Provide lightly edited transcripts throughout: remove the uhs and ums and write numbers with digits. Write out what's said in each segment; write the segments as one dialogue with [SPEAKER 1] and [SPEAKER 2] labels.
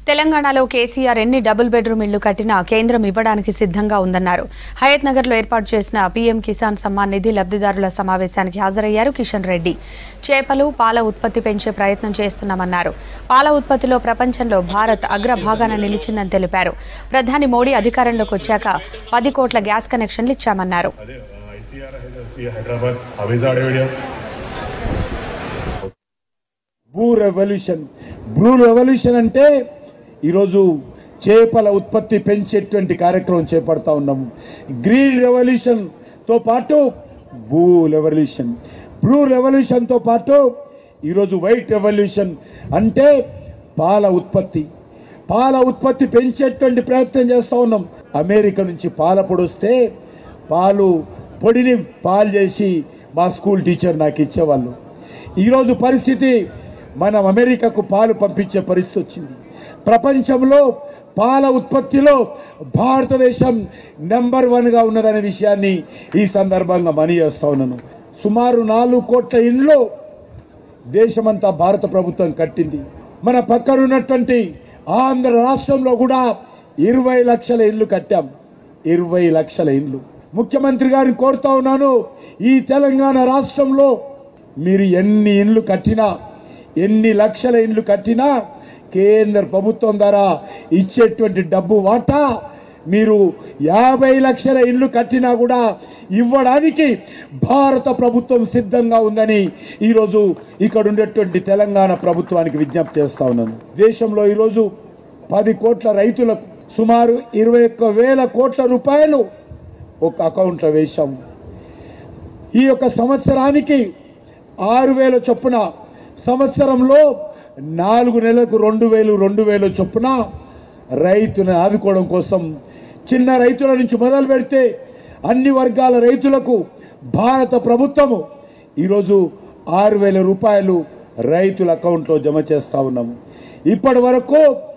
[SPEAKER 1] తెలంగాణలో కేసీఆర్ ఎన్ని double bedroom ఇళ్లు కట్టినా కేంద్రం ఇవ్వడానికి సిద్ధంగా ఉందన్నారు. హయత్ నగర్లో ఏర్పాటు చేసిన పీఎం కిసాన్ సమ్మాన్ నిధి లబ్ధిదారుల సమావేశానికి హాజరయ్యారు కిషన్ రెడ్డి. చేపలు, పాల ఉత్పత్తి పెంచే ప్రయత్నం చేస్తున్నామన్నారు. పాల ఉత్పత్తిలో ప్రపంచంలో భారత్ అగ్రభాగాన నిలిచిందని తెలిపారు. ప్రధాని మోడీ అధికారంలోకి వచ్చాక 10 కోట్ల గ్యాస్ కనెక్షన్లు ఇచ్చామన్నారు.
[SPEAKER 2] బ్లూ రెవల్యూషన్ అంటే ఈరోజు చేపల ఉత్పత్తి పెంచేటువంటి కార్యక్రమం చేపడతా ఉన్నాము. గ్రీన్ రెవల్యూషన్తో పాటు బ్లూ రెవల్యూషన్తో పాటు ఈరోజు వైట్ రెవల్యూషన్ అంటే పాల ఉత్పత్తి పెంచేటువంటి ప్రయత్నం చేస్తూ ఉన్నాం. అమెరికా నుంచి పాల పొడి వస్తే పొడిని పాలు చేసి మా స్కూల్ టీచర్ నాకు ఇచ్చేవాళ్ళు. ఈరోజు పరిస్థితి మనం అమెరికాకు పాలు పంపించే పరిస్థితి వచ్చింది. ప్రపంచంలో పాల ఉత్పత్తిలో భారతదేశం నెంబర్ 1గా ఉన్నదనే విషయాన్ని ఈ సందర్భంగా మనవి చేస్తా ఉన్నాను. సుమారు 4 కోట్ల ఇండ్లు దేశమంతా భారత ప్రభుత్వం కట్టింది. మన పక్కన ఉన్నటువంటి ఆంధ్ర రాష్ట్రంలో కూడా 20 లక్షల ఇండ్లు కట్టాం. 20 లక్షల ఇండ్లు. ముఖ్యమంత్రి గారిని కోరుతా ఉన్నాను, ఈ తెలంగాణ రాష్ట్రంలో మీరు ఎన్ని లక్షల ఇండ్లు కట్టినా కేంద్ర ప్రభుత్వం ద్వారా ఇచ్చేటువంటి డబ్బు వాటా మీరు 50 లక్షల ఇండ్లు కట్టినా కూడా ఇవ్వడానికి భారత ప్రభుత్వం సిద్ధంగా ఉందని ఈరోజు ఇక్కడ ఉండేటువంటి తెలంగాణ ప్రభుత్వానికి విజ్ఞప్తి చేస్తా ఉన్నాను. దేశంలో ఈరోజు 10 కోట్ల రైతులకు సుమారు 21,000 కోట్ల రూపాయలు ఒక అకౌంట్లో వేశాము. ఈ యొక్క సంవత్సరానికి 6,000 చొప్పున, సంవత్సరంలో 4 నెలలకు 2,000 చొప్పున రైతులను ఆదుకోవడం కోసం చిన్న రైతుల నుంచి మొదలు పెడితే అన్ని వర్గాల రైతులకు భారత ప్రభుత్వము ఈరోజు 6,000 రూపాయలు రైతుల అకౌంట్లో జమ చేస్తూ ఉన్నాము. ఇప్పటి వరకు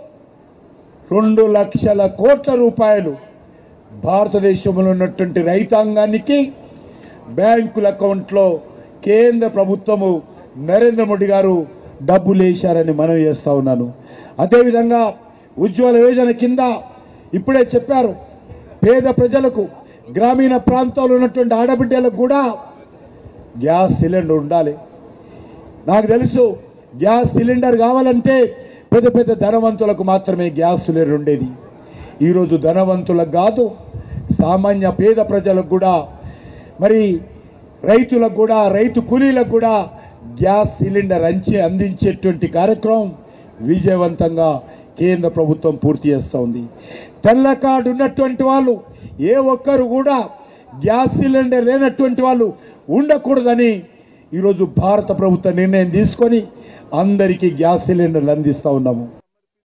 [SPEAKER 2] 2 లక్షల కోట్ల రూపాయలు భారతదేశంలో ఉన్నటువంటి రైతాంగానికి బ్యాంకుల అకౌంట్లో కేంద్ర ప్రభుత్వము నరేంద్ర మోడీ గారు డబ్బులు వేశారని మనవి చేస్తా ఉన్నాను. అదేవిధంగా ఉజ్వల యోజన కింద ఇప్పుడే చెప్పారు, పేద ప్రజలకు, గ్రామీణ ప్రాంతాల్లో ఉన్నటువంటి ఆడబిడ్డలకు కూడా గ్యాస్ సిలిండర్ ఉండాలి. నాకు తెలుసు, గ్యాస్ సిలిండర్ కావాలంటే పెద్ద ధనవంతులకు మాత్రమే గ్యాస్ సిలిండర్ ఉండేది. ఈరోజు ధనవంతులకు కాదు, సామాన్య పేద ప్రజలకు కూడా, మరి రైతులకు కూడా, రైతు కూలీలకు కూడా గ్యాస్ సిలిండర్ అందించేటువంటి కార్యక్రమం విజయవంతంగా కేంద్ర ప్రభుత్వం పూర్తి చేస్తూ ఉంది. తెల్ల కార్డు ఉన్నటువంటి వాళ్ళు ఏ ఒక్కరు కూడా గ్యాస్ సిలిండర్ లేనటువంటి వాళ్ళు ఉండకూడదని ఈరోజు భారత ప్రభుత్వం నిర్ణయం తీసుకొని అందరికీ గ్యాస్ సిలిండర్లు అందిస్తూ ఉన్నాము.